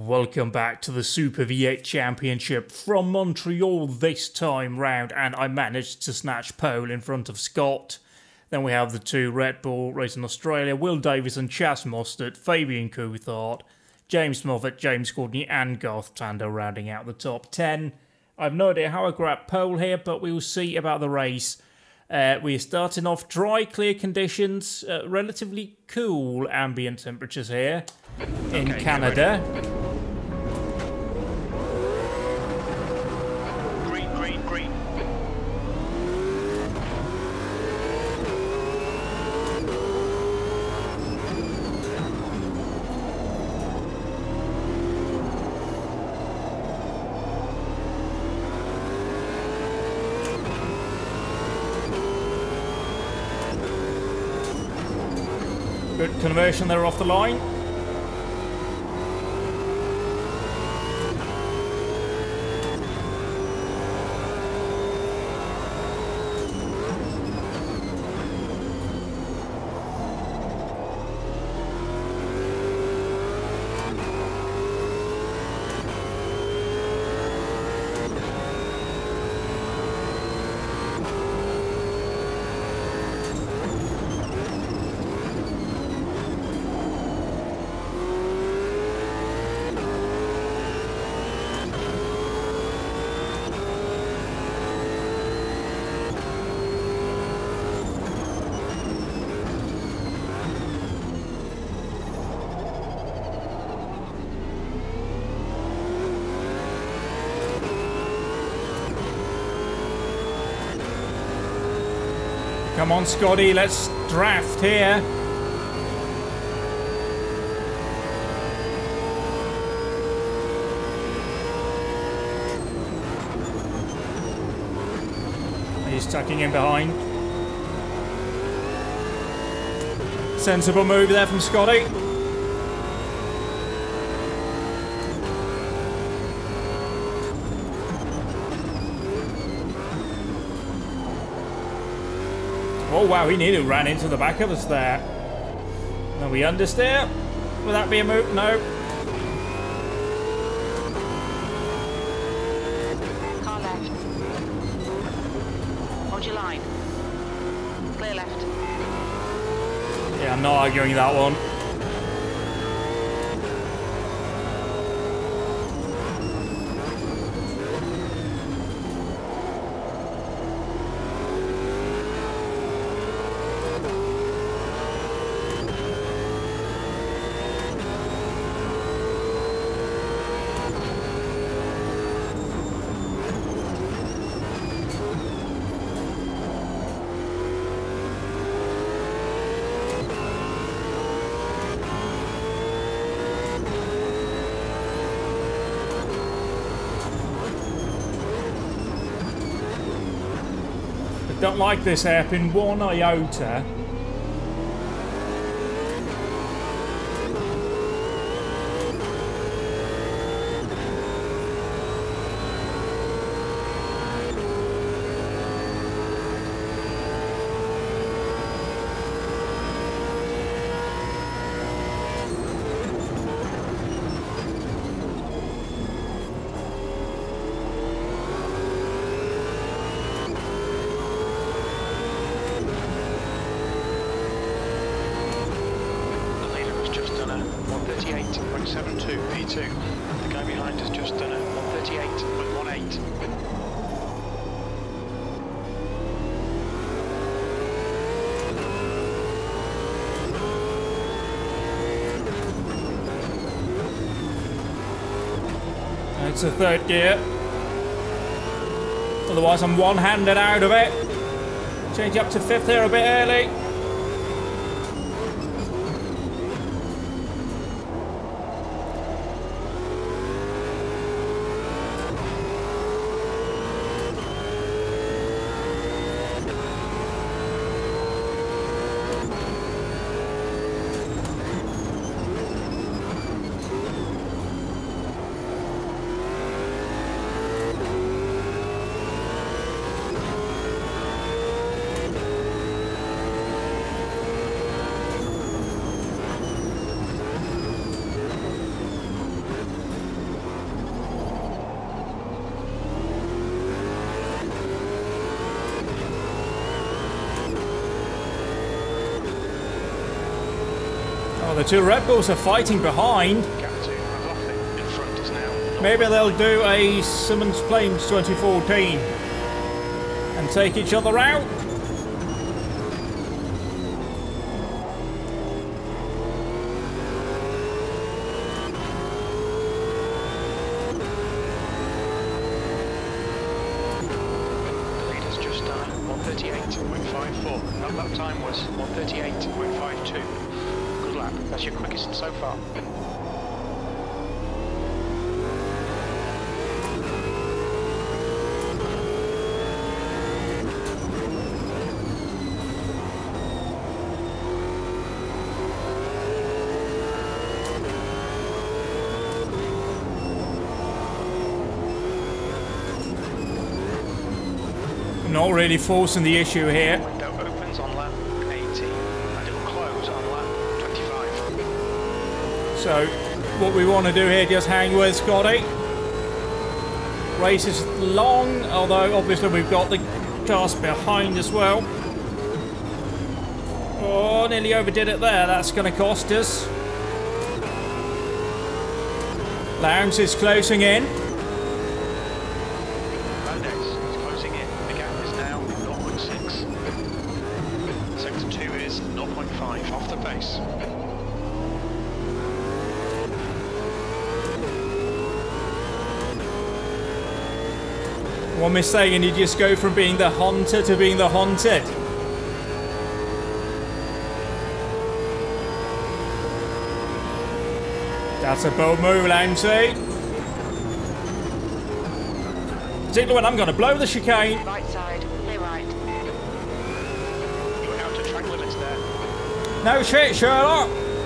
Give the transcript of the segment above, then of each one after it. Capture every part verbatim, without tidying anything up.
welcome back to the Super V eight Championship from Montreal this time round, and I managed to snatch pole in front of Scott. Then we have the two Red Bull racing Australia, Will Davis and Chas Mostert, Fabian Coulthard, James Moffat, James Courtney and Garth Tander rounding out the top ten. I have no idea how I grabbed pole here, but we will see about the race. Uh, we're starting off dry, clear conditions, uh, relatively cool ambient temperatures here in okay, Canada. Green, green, green. Good conversion there off the line. Come on, Scotty, let's draft here. He's tucking in behind. Sensible move there from Scotty. Oh wow, he nearly ran into the back of us there. Now we understeer. Will that be a move? No. Car left. Hold your line. Clear left. Yeah, I'm not arguing that one. Don't like this hairpin one iota. thirty-eight point seven two P two. The guy behind has just done a one thirty-eight point one eight. It's a third gear. Otherwise I'm one-handed out of it. Change up to fifth here a bit early. Oh, the two Red Bulls are fighting behind. Gap to McLaughlin in front is now. Maybe they'll do a Simmons Plains twenty fourteen and take each other out. The leader's just done one thirty-eight point five four. That lap time was one thirty-eight point five two. Good lap. That's your quickest so far. Not really forcing the issue here. Window opens on lap eighty and it will close on lap twenty-five. So what we want to do here, just hang with Scotty. Race is long, although obviously we've got the cars behind as well. Oh, nearly overdid it there. That's going to cost us. Lowndes is closing in. One mistake and you just go from being the hunter to being the hunted. That's a bold move, Lowndes. Particularly when I'm going to blow the chicane. Right side, clear right. You're out to track limits there. No shit, Sherlock.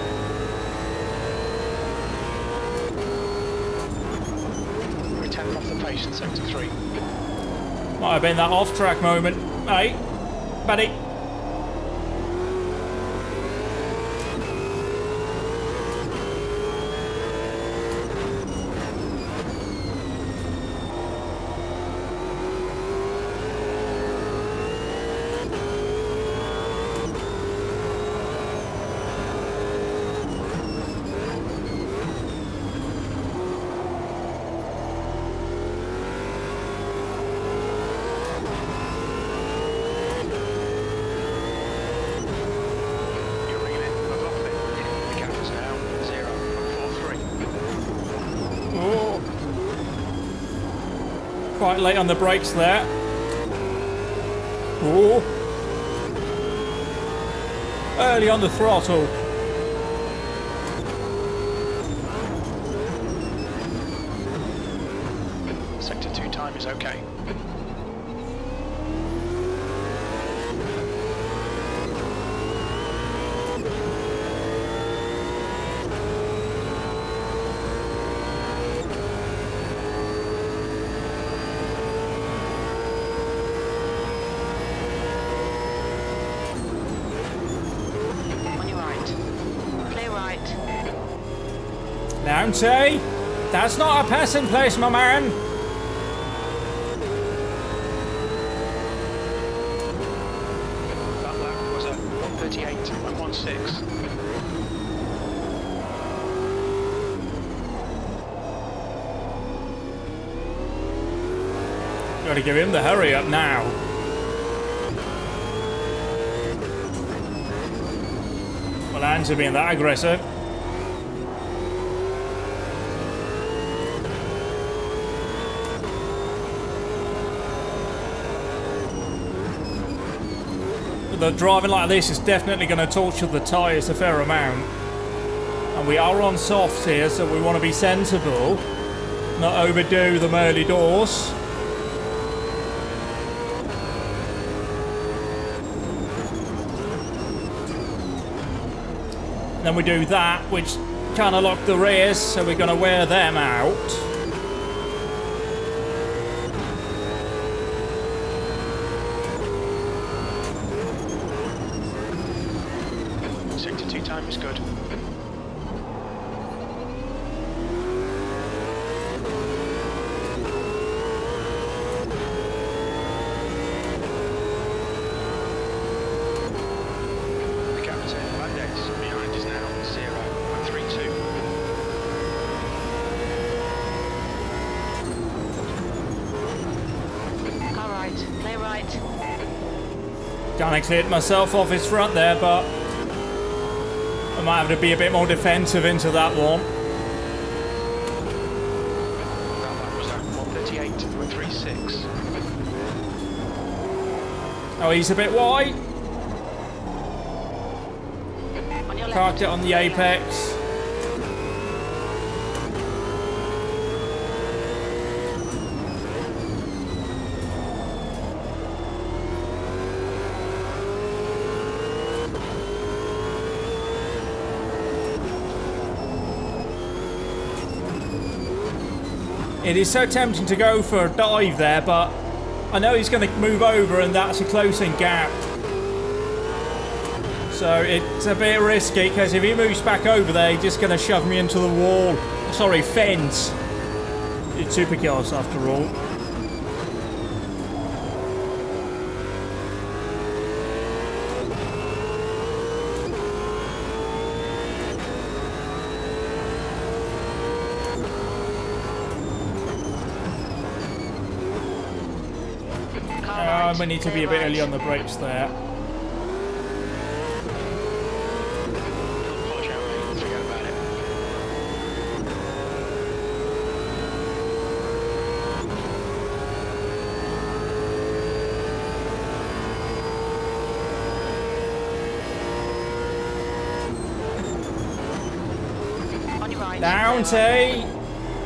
We're tenth off the pace in sector three. Might have been that off-track moment. Hey, buddy. Quite late on the brakes there. Ooh. Early on the throttle. Sector two time is okay. Lowndes, that's not a passing place, my man. That lap was a one thirty-eight point one six. Got to give him the hurry up now. Well, Lowndes are being that aggressive. The driving like this is definitely going to torture the tyres a fair amount. And we are on softs here, so we want to be sensible. Not overdo the early doors. Then we do that, which kind of lock the rears, so we're going to wear them out. Sector two time is good. The captain, Mondays, behind is now zero. Kind of cleared myself off his front there, but I might have to be a bit more defensive into that one. That was at one thirty-eight point three six. Oh, he's a bit wide. On your left. Parked it on the apex. It is so tempting to go for a dive there, but I know he's going to move over and that's a closing gap. So it's a bit risky because if he moves back over there, he's just going to shove me into the wall. Sorry, fence. It's Supercars after all. Uh, we need to be a bit early on the brakes there. Watch out, mate. Forget about it. On your right. Down, Clear right. T.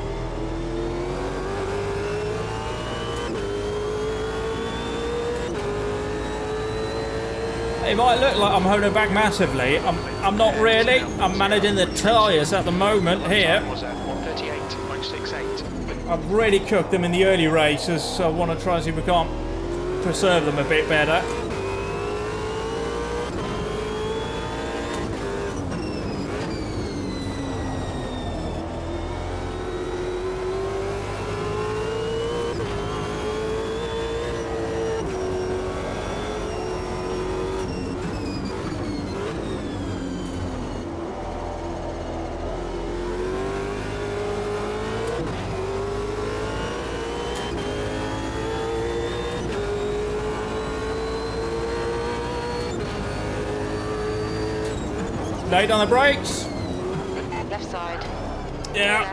It might look like I'm holding back massively. I'm, I'm not really. I'm managing the tyres at the moment here. Was at one thirty-eight point six eight. I've really cooked them in the early races, so I want to try and see if we can't preserve them a bit better. Late on the brakes. Left side. Yeah.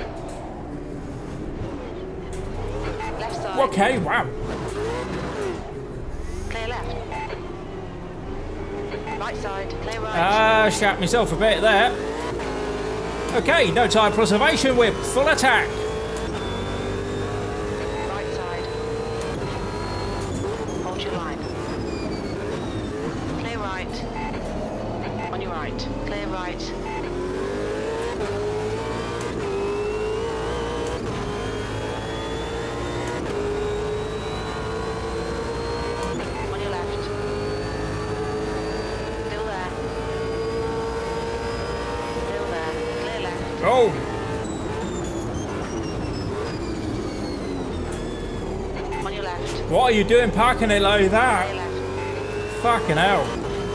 Left. Left side. Okay, wow. Clear left. Right side. Clear right. Ah, shat myself a bit there. Okay, no tyre preservation, we're full attack. Right side. Hold your line. Clear right. On your right. Clear right. On your left. Still there. Still there. Clear left. Oh, On your left. what are you doing parking it like Clear that? left. Fucking hell.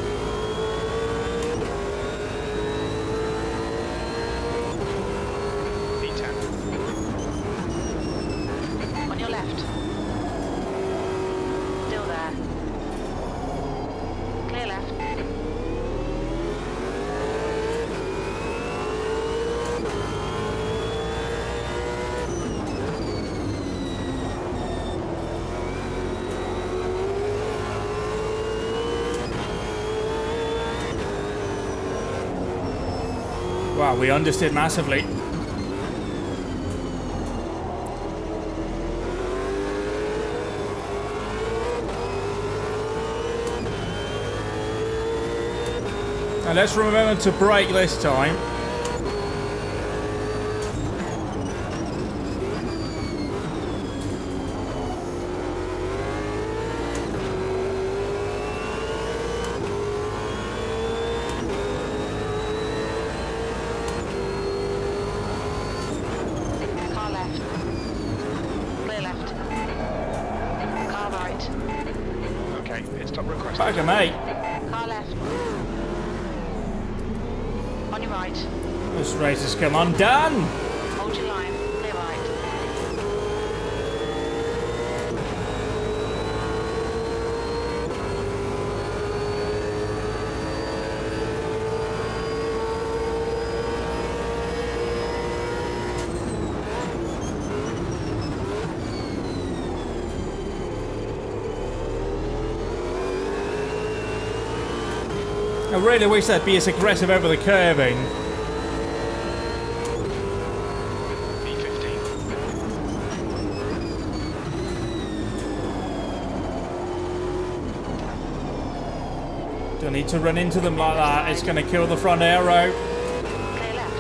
V ten. On your left. Still there. Clear left. Wow, we understood massively. And let's remember to brake this time. Car left. Clear left. Car right. Okay, pit stop request. Bugger mate. Car left. On your right. This race has come undone. Hold your line. Clear right. really wish they'd be as aggressive over the curving. B fifteen. Don't need to run into them like that. It's going to kill the front aero. Clear left.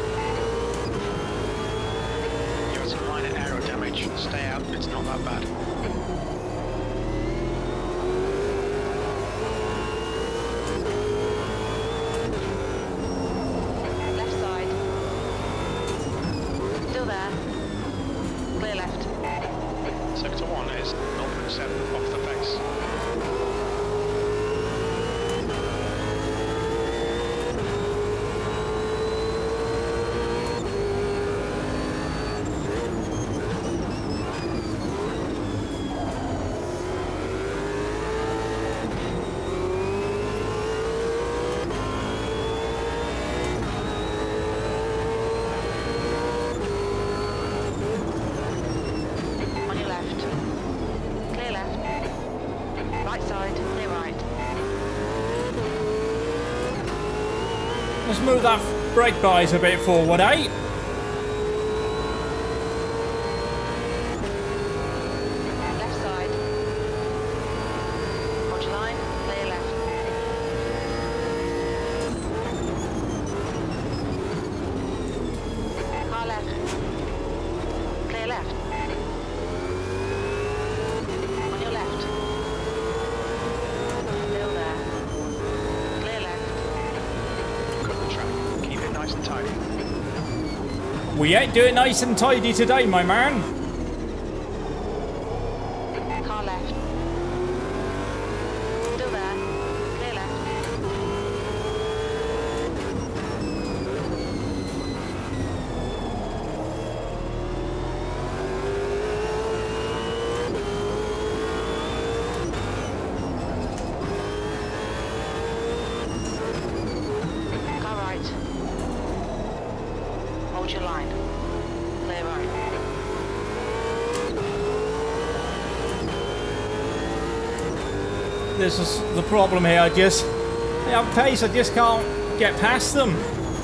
You have some minor aero damage. Stay out, it's not that bad. Left side. Still there. Clear left. Sector one is zero point seven off the face. On your left. Clear left. Right side. Clear right. Let's move that brake bias a bit forward, eh? Left side. Hold your line. Clear left. Car left. Clear left. On your left. Still there. Clear left. Cover the track. Keep it nice and tidy. We ain't doing nice and tidy today, my man. Car left. Still there. Clear left. Car right. Hold your line. Clear right. This is the problem here. I just, they have pace. I just can't get past them.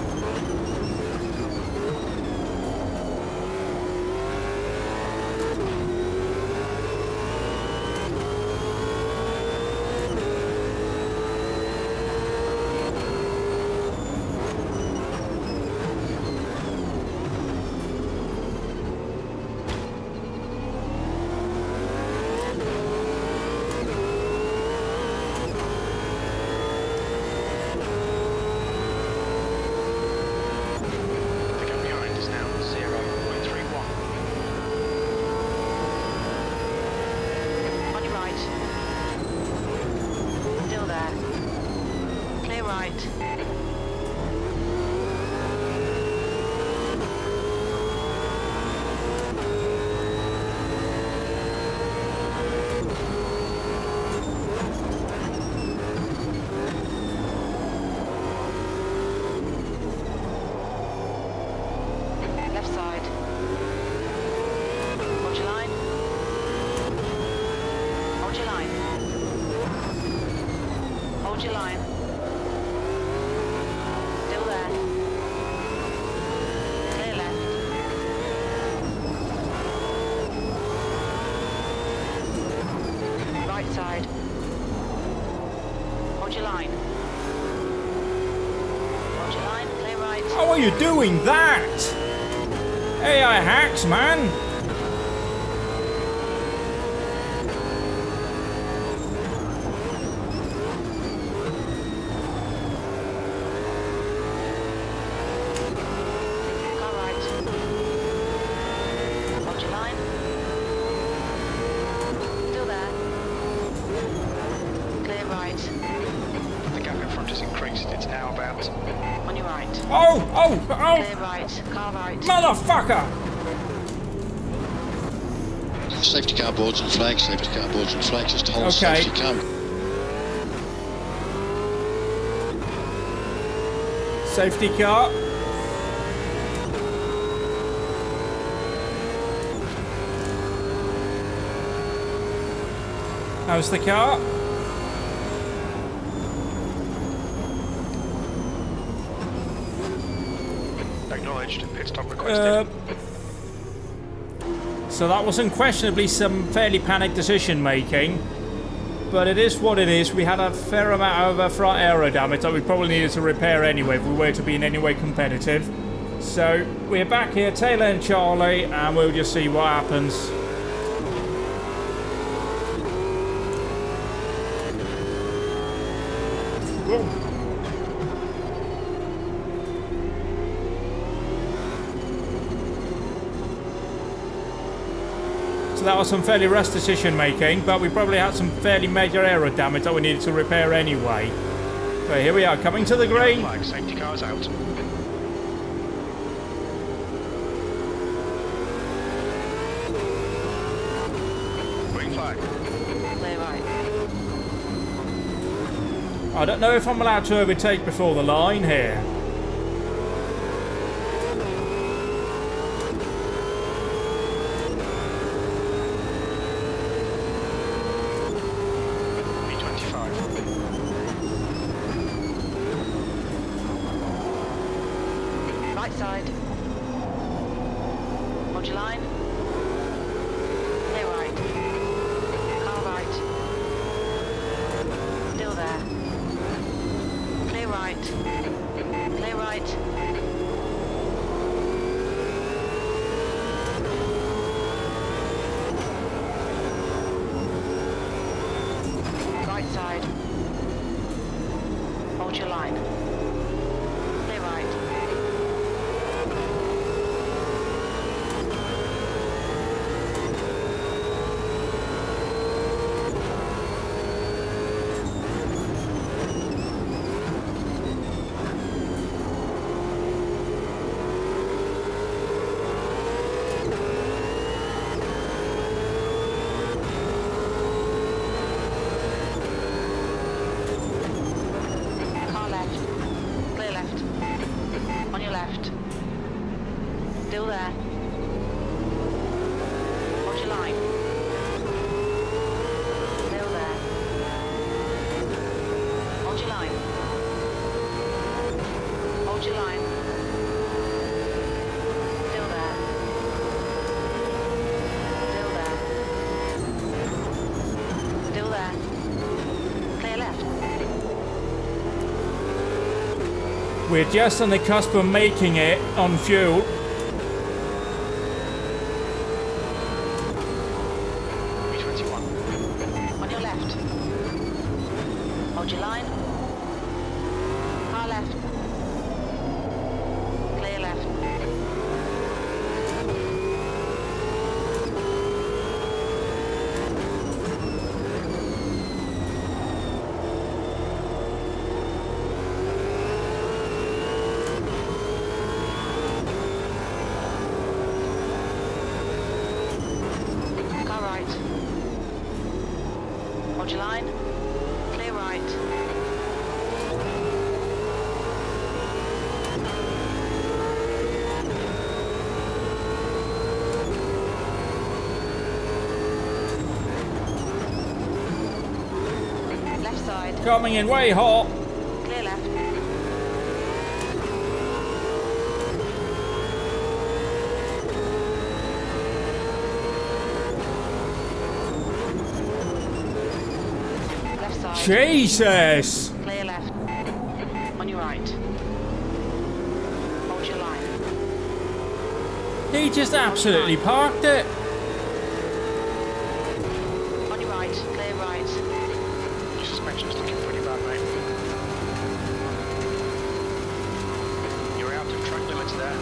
The gap behind is now zero point three one. On your right. Still there. Clear right. Left side. Hold your line. Hold your line. Hold your line. Still there. Clear left. Right side. Hold your line. Hold your line. Clear right. How are you doing that? A I hacks, man. Car right. Hold your line. Still there. Clear right. The gap in front has increased. It's now about On your right. Oh, oh, oh, Clear right. Car right. motherfucker! Safety car boards and flags, safety car boards and flags, just hold Okay. safety car. Safety car. How's the car? pit stop requested. Uh, so that was unquestionably some fairly panicked decision making. But it is what it is. We had a fair amount of uh, front aero damage that we probably needed to repair anyway if we were to be in any way competitive. So we're back here, tail end Charlie, and we'll just see what happens. Whoa. So that was some fairly rash decision making, but we probably had some fairly major aero damage that we needed to repair anyway. But here we are, coming to the green. Flag, safety cars out. Green flag. Clear right. I don't know if I'm allowed to overtake before the line here. Right side. Hold your line. Clear right. Car right. Still there. Clear right. Clear right. Right side. Hold your line. Clear right. Car left. Clear left. On your left. Still there. Hold your line. Still there. Hold your line. Hold your line. Still there. Still there. Still there. Clear left. We're just on the cusp of making it on fuel. B twenty-one. On your left. Hold your line. Car left. Clear left. Car right. Hold your line. Clear right. Left side. Coming in way hot. Clear left. Left side. Jesus! Clear left. On your right. Hold your line. He just absolutely parked it. On your right. Clear right. Your suspension's looking pretty bad, mate. You're out of track limits there.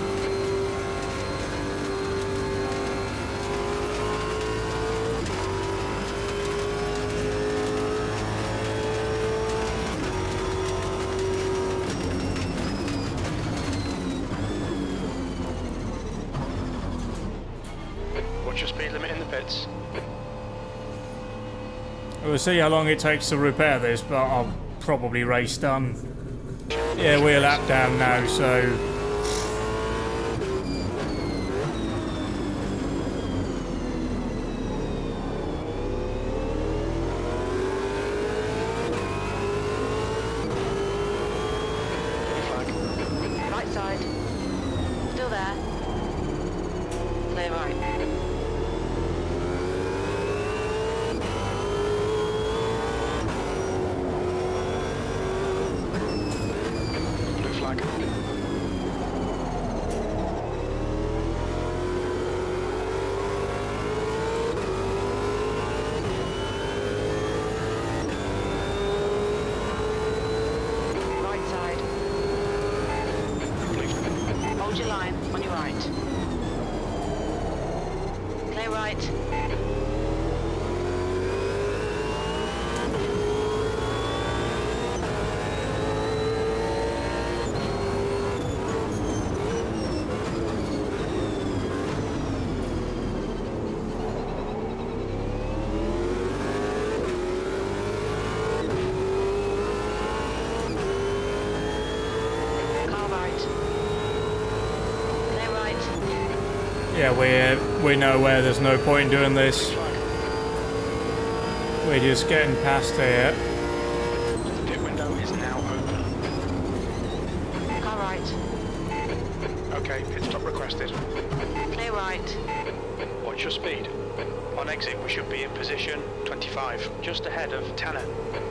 What's your speed limit in the pits? We'll see how long it takes to repair this, but I'll probably race done. Yeah, we're lap down now, so... Right side. Still there. Clear right. Yeah, we we know where there's no point in doing this. We're just getting past here. The pit window is now open. Car right. Okay, pit stop requested. Clear right. What's your speed? On exit, we should be in position twenty-five, just ahead of Tanner.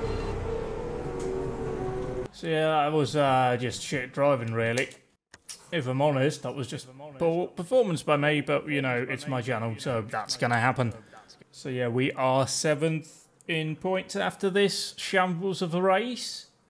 So yeah, that was uh, just shit driving, really. If I'm honest, that was just poor performance by me, but you know, it's my channel, so that's gonna happen. So yeah, we are seventh in points after this shambles of a race.